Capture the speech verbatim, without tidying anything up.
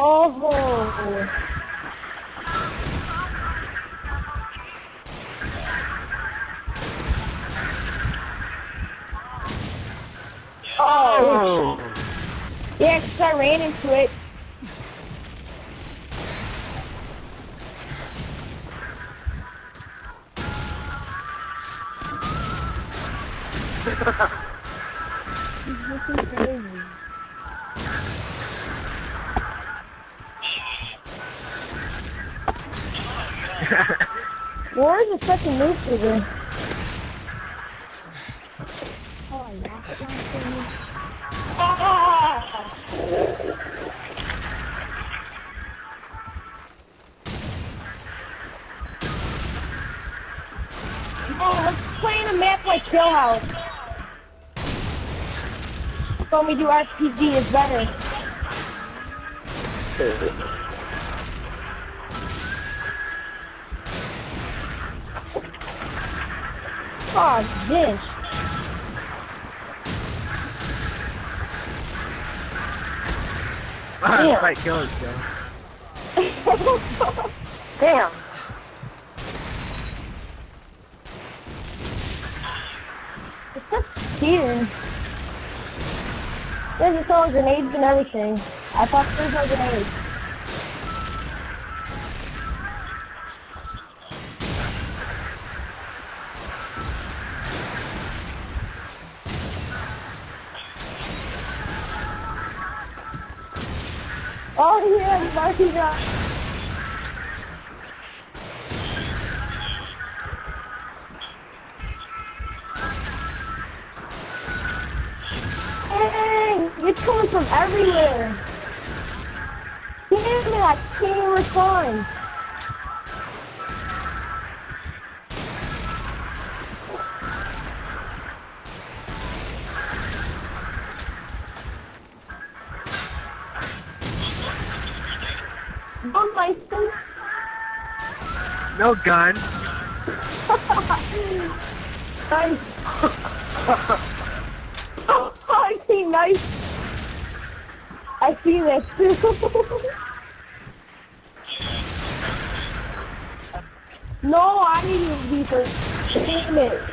Oh. Oh. Yeah, 'cause I ran into it. This is crazy. Where's the fucking move figure? Oh, yeah. Ah! Oh, let's play in a map like Kill House. When we do R P G is better. Oh, this. Ah, fight kills, yo. Damn. It's just cheating. There's just all grenades and everything. I thought there was no grenades. Oh yeah, Marky got. Dang, it's coming from everywhere. Damn it, I can't respond. Gun license. No gun. Nice. I see nice. I see that too. No, I need to be first. Damn it.